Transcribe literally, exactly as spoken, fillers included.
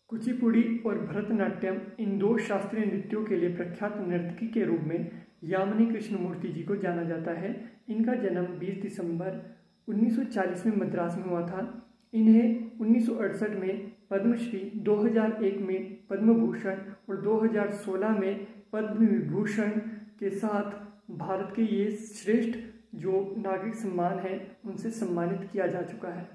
कुचिपुड़ी और भरतनाट्यम इन दो शास्त्रीय नृत्यों के लिए प्रख्यात नर्तकी के रूप में यामिनी कृष्णमूर्ति जी को जाना जाता है। इनका जन्म बीस दिसंबर उन्नीस सौ चालीस में मद्रास में हुआ था। इन्हें उन्नीस सौ अड़सठ में पद्मश्री, दो हज़ार एक में पद्म भूषण और दो हज़ार सोलह में पद्म विभूषण के साथ भारत के ये श्रेष्ठ जो नागरिक सम्मान है उनसे सम्मानित किया जा चुका है।